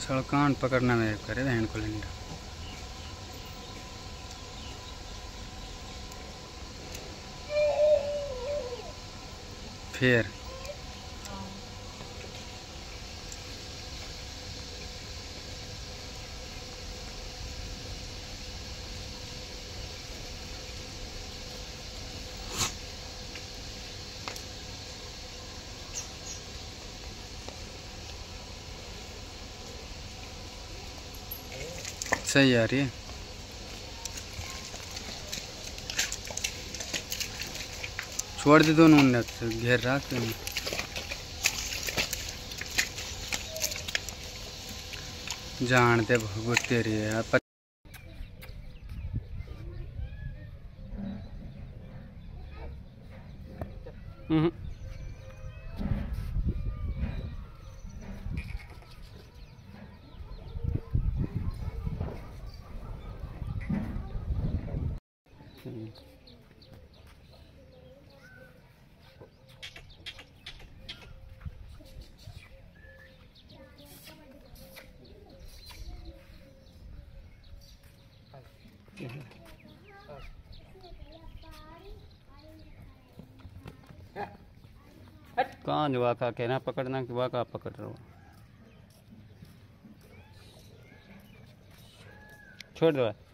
सड़कान पकड़ना में करे बहन को लिंडा फिर सही आ रही है। छोड़ दे दोनों ने घेर रहा जानते भगवत तेरी है। कहाँ जो वाका कहना पकड़ना कि वाका पकड़ रहा हो। छोड़ दो।